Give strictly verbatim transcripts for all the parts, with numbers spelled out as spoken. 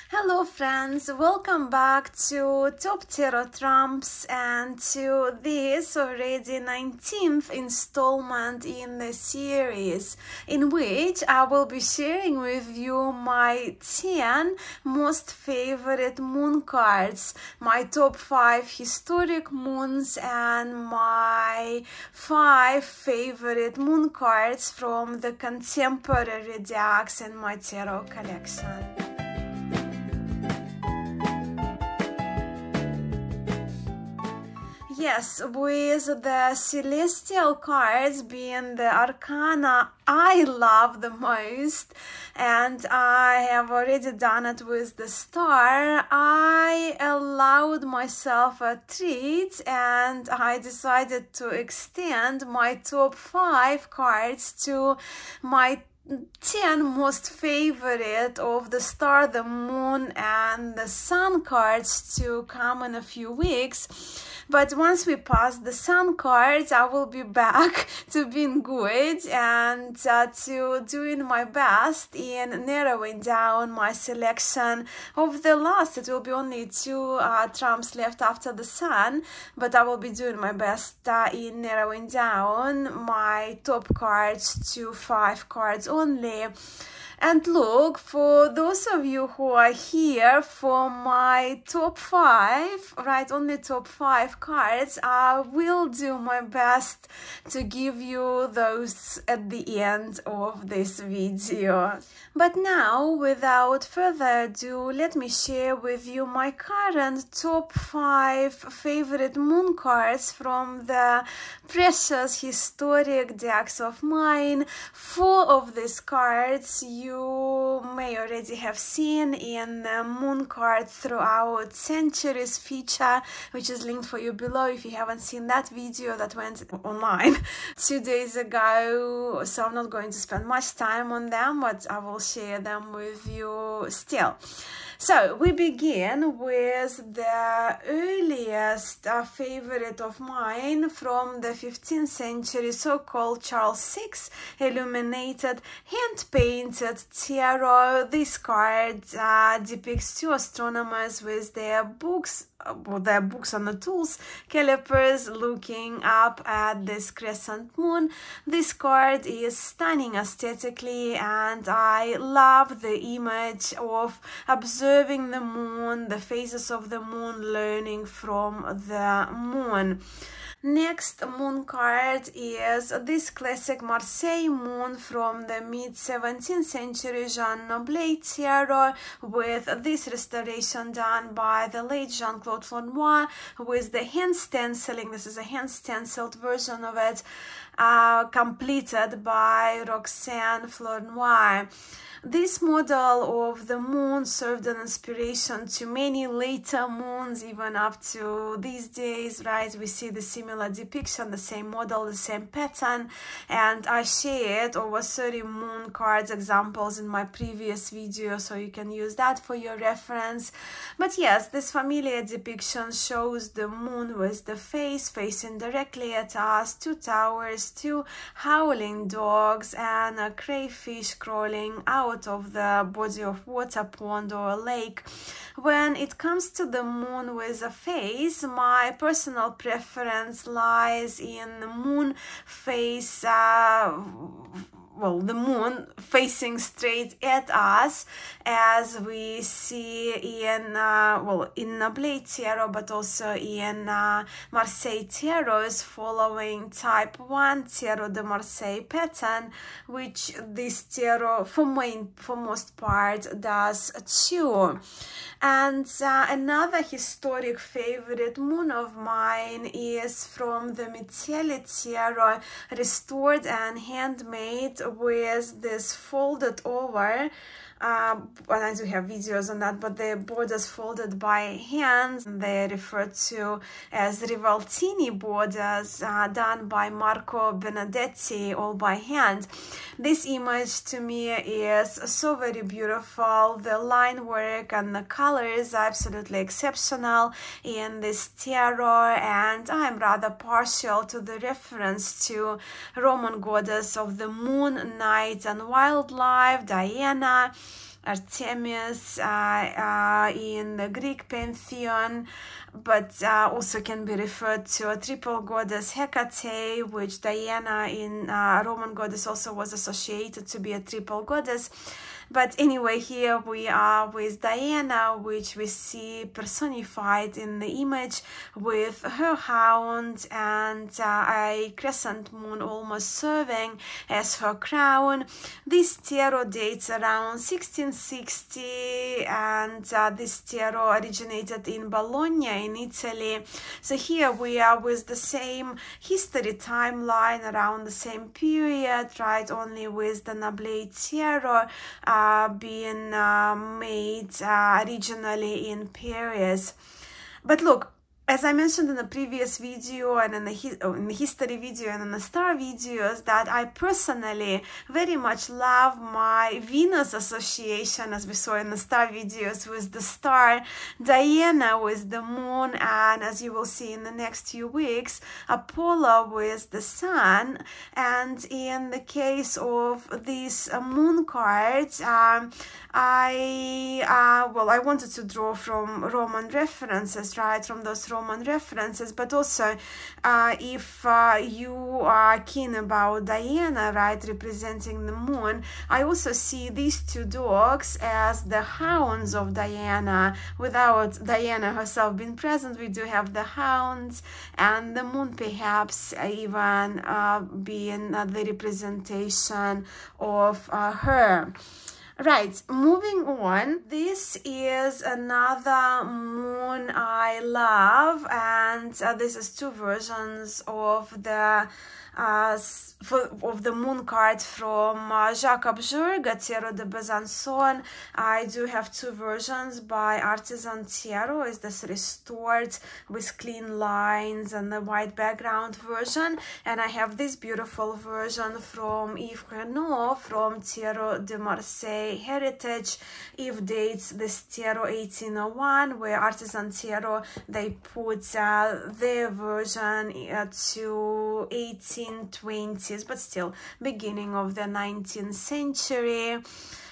Hello friends, welcome back to Top Tarot Trumps and to this already nineteenth installment in the series, in which I will be sharing with you my ten most favorite moon cards, my top five historic moons and my five favorite moon cards from the contemporary decks in my tarot collection. Yes, with the celestial cards being the arcana I love the most, and I have already done it with the star, I allowed myself a treat and I decided to extend my top five cards to my ten most favorite of the star, the moon and the sun cards to come in a few weeks. But once we pass the sun cards, I will be back to being good and uh, to doing my best in narrowing down my selection of the last. It will be only two uh, trumps left after the sun, but I will be doing my best uh, in narrowing down my top cards to five cards only. And look, for those of you who are here for my top five, right, only top five cards, I will do my best to give you those at the end of this video. But now, without further ado, let me share with you my current top five favorite moon cards from the precious historic decks of mine. Four of these cards you you may already have seen in the Moon Card Throughout Centuries feature, which is linked for you below if you haven't seen that video that went online two days ago. So I'm not going to spend much time on them, but I will share them with you still. So we begin with the earliest uh, favorite of mine from the fifteenth century, so-called Charles the sixth illuminated hand-painted tarot. This card uh, depicts two astronomers with their books Well, their books on the tools, calipers, looking up at this crescent moon. This card is stunning aesthetically, and I love the image of observing the moon, the phases of the moon, learning from the moon. Next moon card is this classic Marseille moon from the mid seventeenth century Jean Noblet tarot, with this restoration done by the late Jean-Claude Flournoy with the hand stenciling. This is a hand stenciled version of it, uh, completed by Roxane Flournoy. This model of the moon served an inspiration to many later moons, even up to these days, right? We see the similar depiction, the same model, the same pattern, and I shared over thirty moon cards examples in my previous video, so you can use that for your reference. But yes, this familiar depiction shows the moon with the face facing directly at us, two towers, two howling dogs, and a crayfish crawling out of the body of water, pond or lake. When it comes to the moon with a face, my personal preference lies in the moon face, uh, well, the moon facing straight at us, as we see in, uh, well, in Noblet tarot, but also in uh, Marseille tarot, is following type one tarot de Marseille pattern, which this tarot, for, main, for most part, does too. And uh, another historic favorite moon of mine is from the Michele tarot, restored and handmade with this folded over, uh, and I do have videos on that, but the borders folded by hand. They are referred to as Rivaltini borders, uh, done by Marco Benedetti, all by hand. This image to me is so very beautiful. The line work and the colors are absolutely exceptional in this tarot, and I'm rather partial to the reference to Roman goddess of the moon, night and wildlife, Diana, Artemis uh, uh, in the Greek pantheon, but uh, also can be referred to a triple goddess Hecate, which Diana in uh, Roman goddess also was associated to be a triple goddess. But anyway, here we are with Diana, which we see personified in the image with her hound and uh, a crescent moon almost serving as her crown. This tarot dates around sixteen sixty, and uh, this tarot originated in Bologna in Italy. So here we are with the same history timeline around the same period, right? Only with the Nablet tarot uh, being uh, made uh, originally in Paris. But look, as I mentioned in the previous video and in the, oh, in the history video and in the star videos, that I personally very much love my Venus association, as we saw in the star videos, with the star, Diana with the moon, and as you will see in the next few weeks, Apollo with the sun. And in the case of these uh, moon cards, um, I, uh, well, I wanted to draw from Roman references, right, from those Roman Roman references, but also uh, if uh, you are keen about Diana, right, representing the moon, I also see these two dogs as the hounds of Diana. Without Diana herself being present, we do have the hounds, and the moon perhaps even uh, being uh, the representation of uh, her. Right, moving on, this is another moon I love, and uh, this is two versions of the uh, for, of the moon card from uh, Jacques Abjurg, Tarot de Besançon. I do have two versions by Artisan Tarot. Is this restored with clean lines and the white background version, and I have this beautiful version from Yves Renaud from Tarot de Marseille Heritage. Yves dates this tarot eighteen oh one, where Artisan Tarot, they put uh, their version uh, to eighteen twenties, but still beginning of the nineteenth century.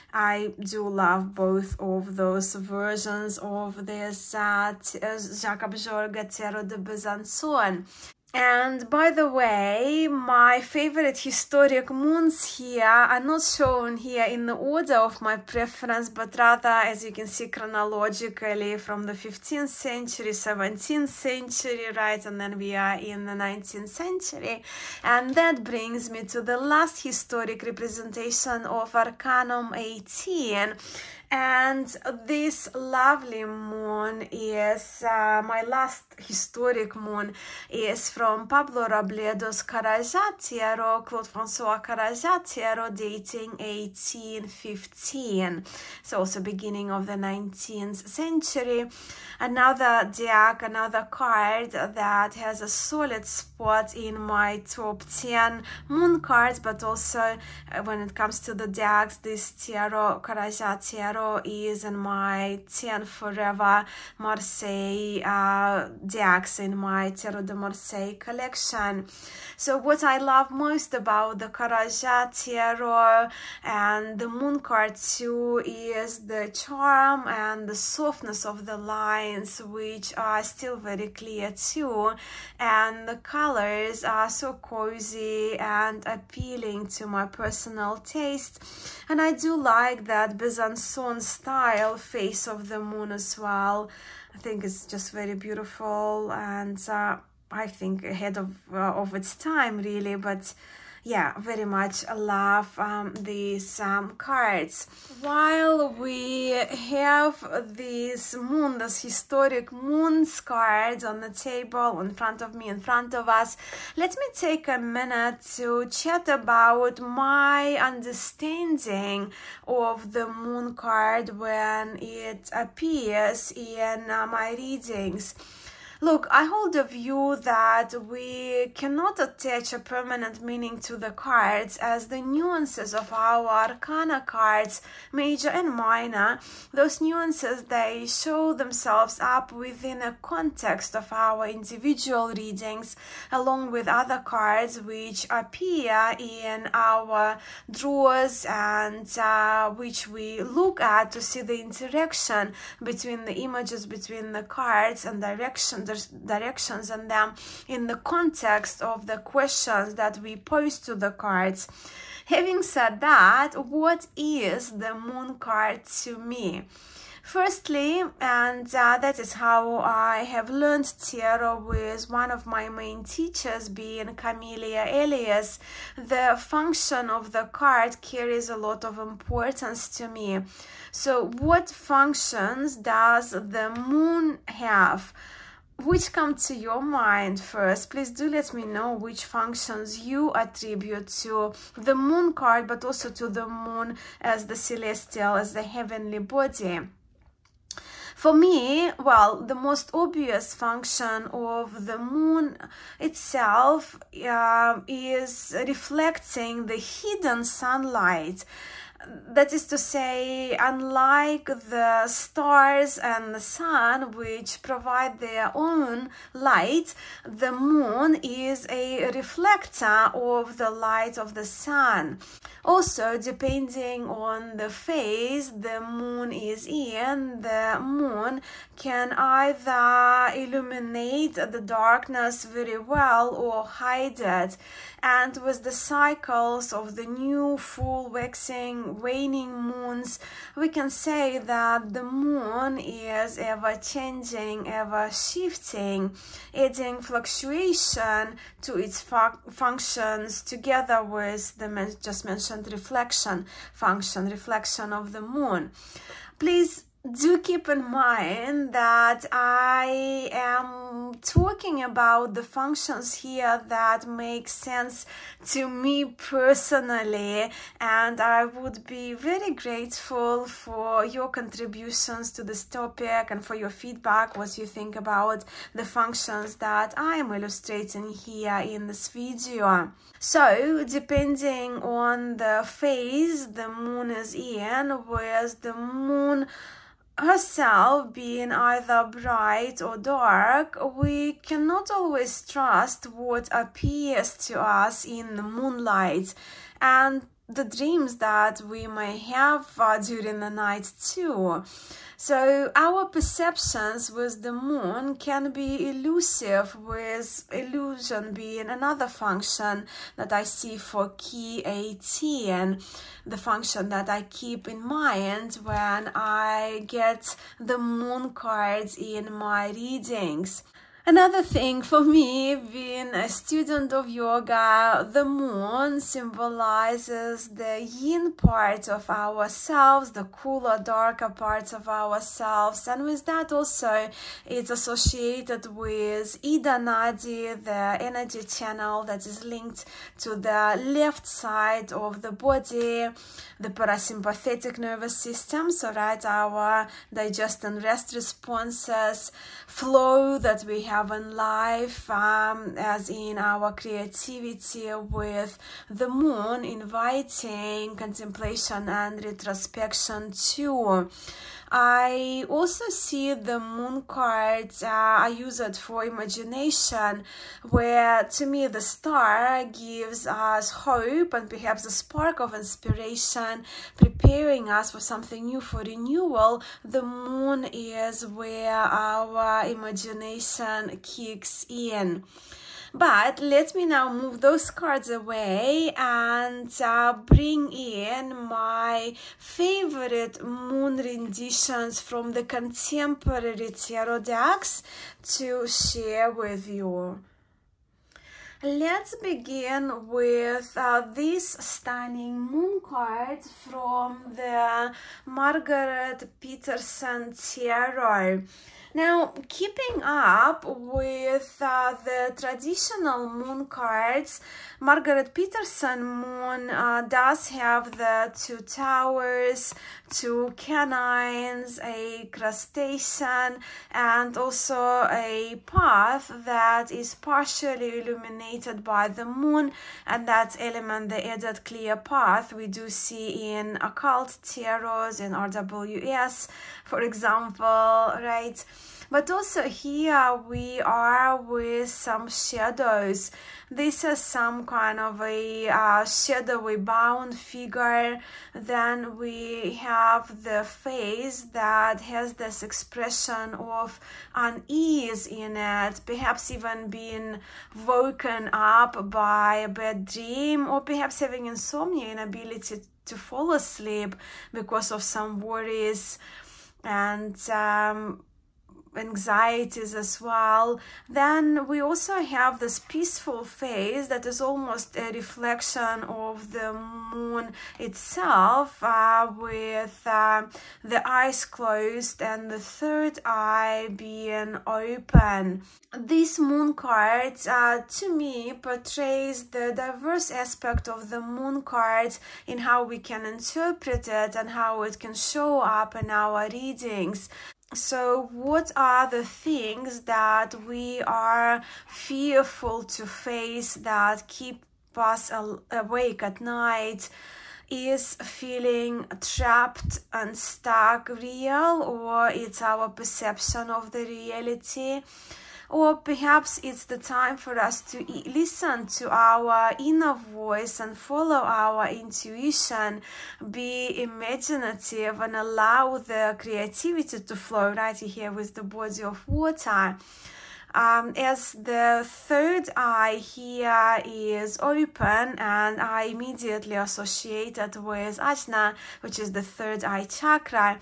I do love both of those versions of this uh, Jacques Abjurg Tarot de Besançon. And by the way, my favorite historic moons here are not shown here in the order of my preference, but rather, as you can see, chronologically from the fifteenth century, seventeenth century, right, and then we are in the nineteenth century. And that brings me to the last historic representation of Arcanum eighteen. And this lovely moon is, uh, my last historic moon is from Pablo Robledo's Carajat Tarot, Claude François Carajat Tarot, dating eighteen fifteen. So also beginning of the nineteenth century. Another deck, another card that has a solid spot in my top ten moon cards, but also uh, when it comes to the decks, this Tarot, Carajat Tarot, is in my ten forever Marseille uh, decks in my Tarot de Marseille collection. So what I love most about the Carajat Tarot and the moon card too is the charm and the softness of the lines, which are still very clear too, and the colors are so cozy and appealing to my personal taste. And I do like that Besançon style face of the moon as well. I think it's just very beautiful, and uh, I think ahead of uh, of its time, really. But yeah, very much love um, these um, cards. While we have these moon, these historic moons cards on the table in front of me, in front of us, let me take a minute to chat about my understanding of the moon card when it appears in uh, my readings. Look, I hold the view that we cannot attach a permanent meaning to the cards, as the nuances of our arcana cards, major and minor, those nuances, they show themselves up within a context of our individual readings, along with other cards which appear in our drawers and uh, which we look at to see the interaction between the images, between the cards and direction directions and them in the context of the questions that we pose to the cards. Having said that, what is the Moon card to me? Firstly, and uh, that is how I have learned tarot with one of my main teachers, being Camellia Elias, the function of the card carries a lot of importance to me. So what functions does the moon have? Which come to your mind first? Please do let me know which functions you attribute to the moon card, but also to the moon as the celestial, as the heavenly body. For me, well, the most obvious function of the moon itself uh, is reflecting the hidden sunlight. That is to say, unlike the stars and the sun, which provide their own light, the moon is a reflector of the light of the sun. Also, depending on the phase the moon is in, the moon can either illuminate the darkness very well or hide it. And with the cycles of the new, full, waxing, waning moons, we can say that the moon is ever changing, ever shifting, adding fluctuation to its fu functions, together with the men just mentioned reflection function, reflection of the moon. Please do keep in mind that I am talking about the functions here that make sense to me personally, and I would be very grateful for your contributions to this topic and for your feedback, what you think about the functions that I am illustrating here in this video. So, depending on the phase the moon is in, with the moon herself being either bright or dark, we cannot always trust what appears to us in the moonlight, and the dreams that we may have uh, during the night too. So our perceptions with the moon can be elusive, with illusion being another function that I see for key eighteen, the function that I keep in mind when I get the moon cards in my readings. Another thing for me, being a student of yoga, the moon symbolizes the yin part of ourselves, the cooler, darker parts of ourselves, and with that also it's associated with Ida Nadi, the energy channel that is linked to the left side of the body, the parasympathetic nervous system, so right, our digest and rest responses, flow that we have in life, um, as in our creativity, with the moon inviting contemplation and retrospection too. I also see the moon cards, uh, I use it for imagination, where to me the star gives us hope and perhaps a spark of inspiration, preparing us for something new, for renewal. The moon is where our imagination kicks in. But let me now move those cards away and uh, bring in my favorite moon renditions from the contemporary tarot decks to share with you. Let's begin with uh, this stunning moon card from the Margaret Peterson Tarot. Now, keeping up with uh, the traditional moon cards, Margaret Peterson moon uh, does have the two towers, two canines, a crustacean, and also a path that is partially illuminated by the moon, and that element, the added clear path, we do see in occult tarots, in R W S, for example, right? But also here we are with some shadows. This is some kind of a uh, shadowy bound figure. Then we have the face that has this expression of unease in it, perhaps even being woken up by a bad dream, or perhaps having insomnia, inability to fall asleep because of some worries and um, anxieties as well. Then we also have this peaceful face that is almost a reflection of the moon itself, uh, with uh, the eyes closed and the third eye being open. This moon card, uh, to me, portrays the diverse aspect of the moon card in how we can interpret it and how it can show up in our readings. So what are the things that we are fearful to face that keep us awake at night? Is feeling trapped and stuck real, or it's our perception of the reality? Or perhaps it's the time for us to listen to our inner voice and follow our intuition, be imaginative and allow the creativity to flow right here with the body of water. Um, as the third eye here is open, and I immediately associate it with Ajna, which is the third eye chakra.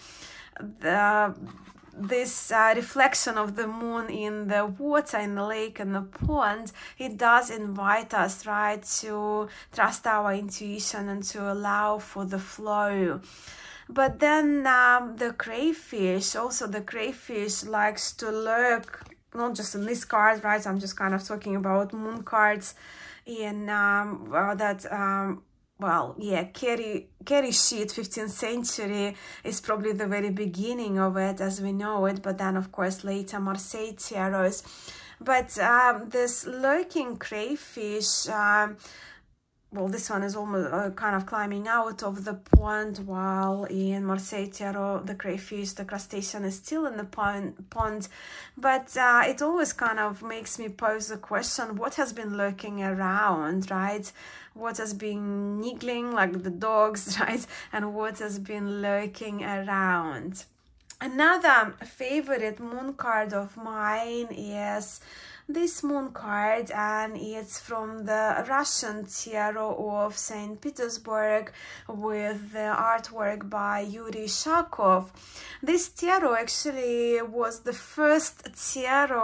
The this uh, reflection of the moon in the water, in the lake and the pond, it does invite us, right, to trust our intuition and to allow for the flow. But then um, the crayfish, also the crayfish likes to lurk, not just in this card, right, I'm just kind of talking about moon cards in um, uh, that um, well, yeah, Carey, Carey sheet, fifteenth century, is probably the very beginning of it as we know it, but then, of course, later Marseille tarots. But um, this lurking crayfish, um, well, this one is almost uh, kind of climbing out of the pond, while in Marseille tarot, the crayfish, the crustacean, is still in the pond. pond. But uh, it always kind of makes me pose the question, what has been lurking around, right? What has been niggling, like the dogs, right? And what has been lurking around. Another favorite moon card of mine is this moon card, and it's from the Russian tarot of Saint Petersburg with the artwork by Yuri Shakov. This tarot actually was the first tarot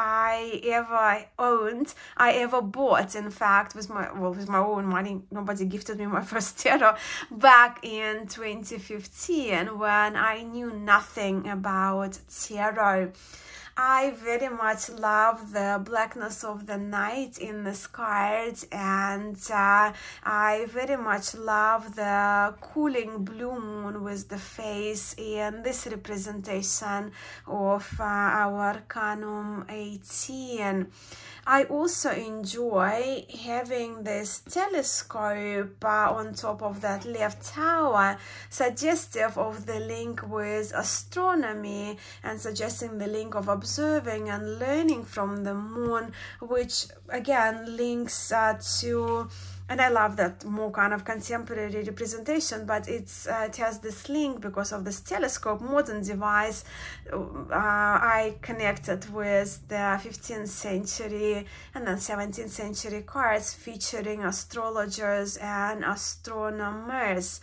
I ever owned, I ever bought, in fact, with my, well, with my own money. Nobody gifted me my first tarot back in twenty fifteen when I knew nothing about tarot. I very much love the blackness of the night in this card, and uh, I very much love the cooling blue moon with the face in this representation of uh, our arcanum eighteen. I also enjoy having this telescope uh, on top of that left tower, suggestive of the link with astronomy and suggesting the link of observing and learning from the moon, which again links uh, to, and I love that more kind of contemporary representation, but it's uh, it has this link because of this telescope, modern device. Uh, I connected with the fifteenth century and then seventeenth century cards featuring astrologers and astronomers.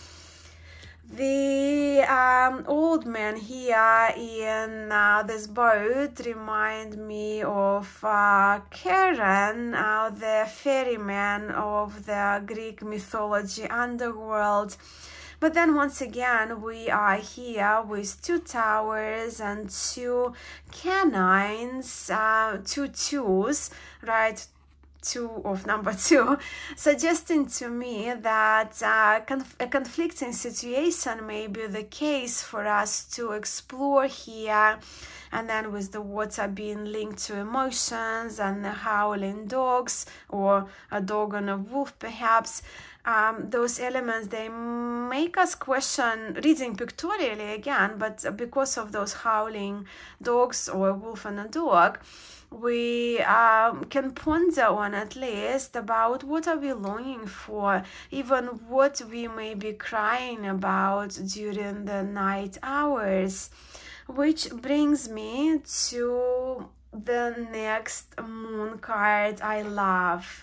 The um, old man here in uh, this boat remind me of uh, Charon, uh, the ferryman of the Greek mythology underworld. But then once again, we are here with two towers and two canines, uh, two twos, right? Two of number two, suggesting to me that uh, conf a conflicting situation may be the case for us to explore here. And then with the water being linked to emotions and the howling dogs, or a dog and a wolf perhaps, um, those elements, they make us question, reading pictorially again, but because of those howling dogs or a wolf and a dog, we um, can ponder on at least about what are we longing for, even what we may be crying about during the night hours. Which brings me to the next moon card I love.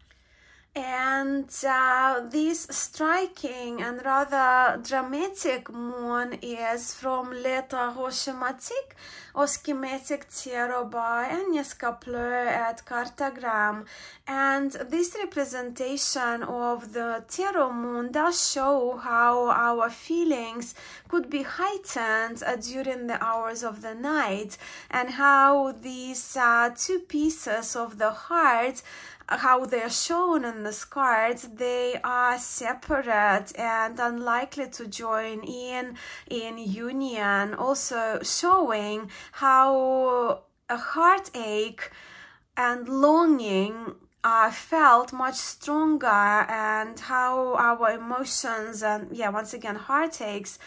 And uh, this striking and rather dramatic moon is from Leta Roshematik or Schematic Tarot by Agnes Kapler at Cartagram. And this representation of the tarot moon does show how our feelings could be heightened uh, during the hours of the night, and how these uh, two pieces of the heart, how they're shown in this card, they are separate and unlikely to join in in union, also showing how a heartache and longing are felt much stronger, and how our emotions and, yeah, once again, heartaches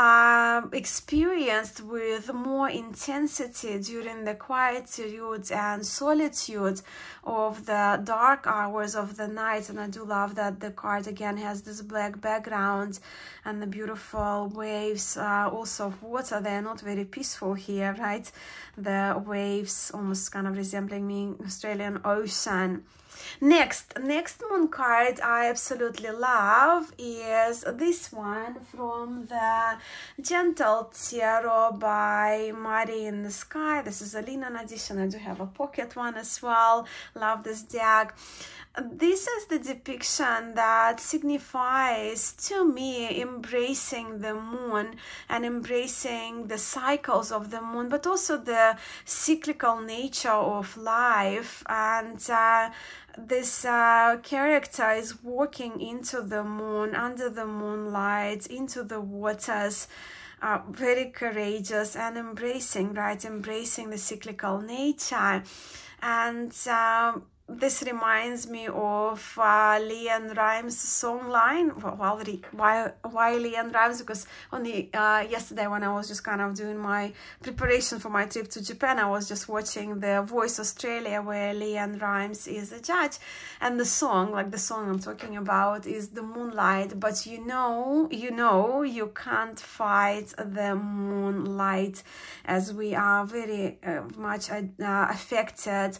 are experienced with more intensity during the quietude and solitude of the dark hours of the night. And I do love that the card again has this black background and the beautiful waves, uh, also of water. They're not very peaceful here, right? The waves almost kind of resembling the Australian Ocean. Next, next moon card I absolutely love is this one from the Gentle Tarot by Mari in the Sky. This is a linen edition. I do have a pocket one as well. Love this deck. This is the depiction that signifies to me embracing the moon and embracing the cycles of the moon, but also the cyclical nature of life. And uh, this uh, character is walking into the moon, under the moonlight, into the waters, uh, very courageous and embracing, right? Embracing the cyclical nature. And uh, this reminds me of uh, Leanne Rimes' song line. Well, why, why Leanne Rimes? Because only uh, yesterday, when I was just kind of doing my preparation for my trip to Japan, I was just watching The Voice Australia, where Leanne Rimes is a judge. And the song, like the song I'm talking about, is The Moonlight. But you know, you know, you can't fight the moonlight, as we are very uh, much uh, affected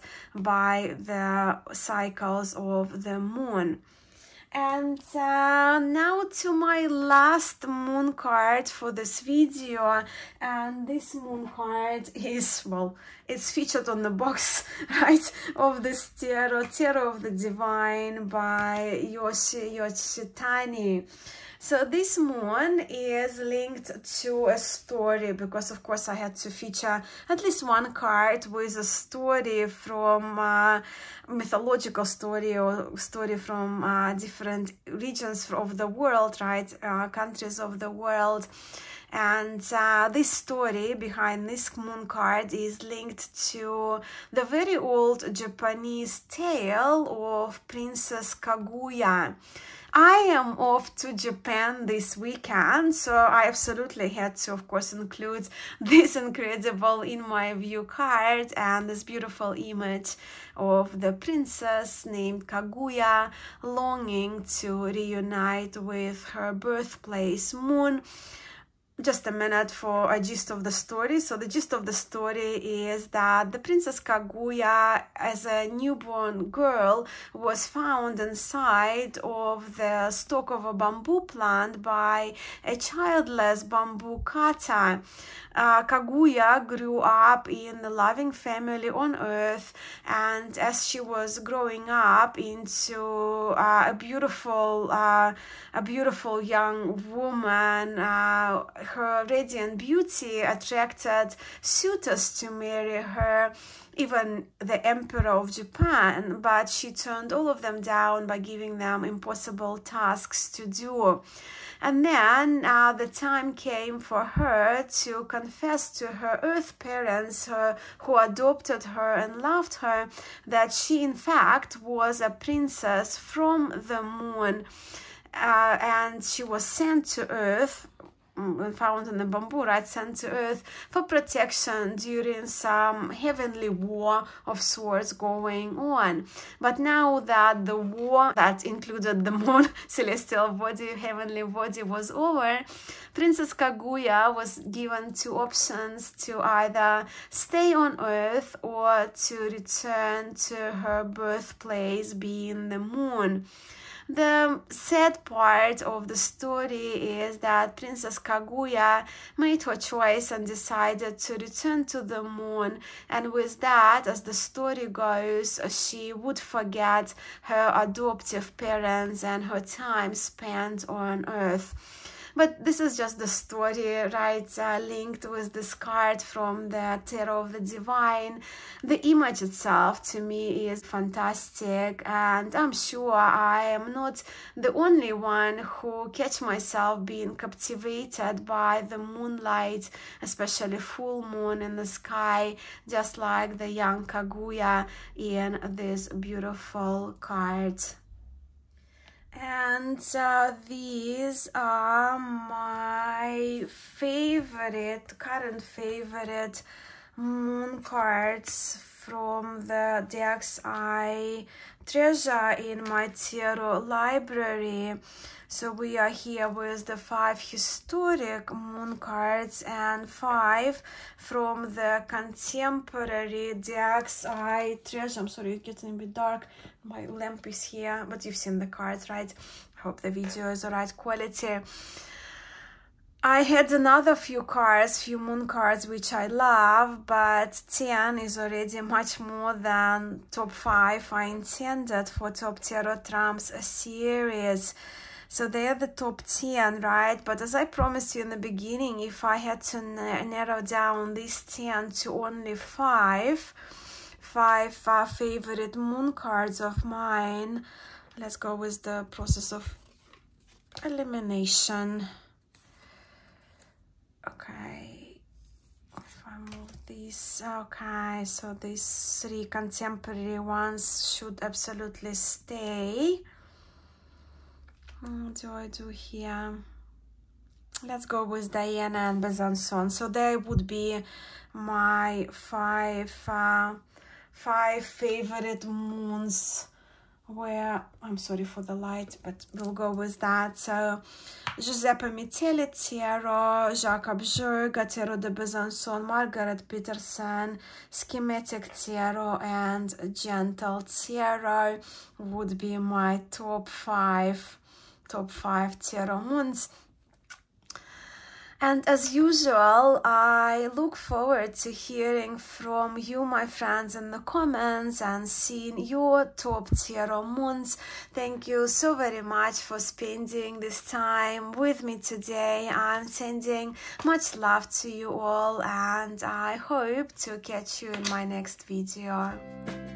by the cycles of the moon. And uh, now to my last moon card for this video, and this moon card is, well, it's featured on the box, right, of this tarot, Tarot of the Divine by Yoshi Yoshitani. So this moon is linked to a story, because of course I had to feature at least one card with a story from uh, mythological story, or story from uh, different regions of the world, right, uh, countries of the world. And uh, this story behind this moon card is linked to the very old Japanese tale of Princess Kaguya. I am off to Japan this weekend, so I absolutely had to, of course, include this incredible in my view card and this beautiful image of the princess named Kaguya longing to reunite with her birthplace Moon. Just a minute for a gist of the story. So the gist of the story is that the Princess Kaguya, as a newborn girl, was found inside of the stalk of a bamboo plant by a childless bamboo cutter. uh, Kaguya grew up in a loving family on Earth, and as she was growing up into uh, a beautiful, uh, a beautiful young woman, uh, her radiant beauty attracted suitors to marry her, even the Emperor of Japan, but she turned all of them down by giving them impossible tasks to do. And then uh, the time came for her to confess to her Earth parents, her, who adopted her and loved her, that she in fact was a princess from the moon, uh, and she was sent to Earth, found in the bamboo, right, sent to Earth for protection during some heavenly war of sorts going on. But now that the war that included the moon, celestial body, heavenly body was over, Princess Kaguya was given two options: to either stay on Earth or to return to her birthplace, being the moon. The sad part of the story is that Princess Kaguya made her choice and decided to return to the moon, and with that, as the story goes, she would forget her adoptive parents and her time spent on Earth. But this is just the story, right, uh, linked with this card from the Tarot of the Divine. The image itself, to me, is fantastic, and I'm sure I am not the only one who catch myself being captivated by the moonlight, especially full moon in the sky, just like the young Kaguya in this beautiful card. And uh, these are my favorite, current favorite moon cards from the decks I treasure in my tarot library. So we are here with the five historic moon cards and five from the contemporary decks I treasure. I'm sorry, it's getting a bit dark. My lamp is here, but you've seen the cards, right? I hope the video is alright quality. I had another few cards, few moon cards, which I love, but ten is already much more than top five I intended for Top Tarot Trumps series. So they are the top ten, right? But as I promised you in the beginning, if I had to narrow down these ten to only five, five uh, favorite moon cards of mine, let's go with the process of elimination. Okay, if I move these, okay, so these three contemporary ones should absolutely stay. What do I do here? Let's go with Diana and Besançon. So they would be my five, uh, five favorite moons. Where, I'm sorry for the light, but we'll go with that. So Giuseppe Mitelli Tarot, Jacques Abjurga Tarot de Besançon, Margaret Peterson, Schematic Tarot, and Gentle Tarot would be my top five, top five tarot moons. And as usual, I look forward to hearing from you, my friends, in the comments and seeing your top tarot moons. Thank you so very much for spending this time with me today. I'm sending much love to you all, and I hope to catch you in my next video.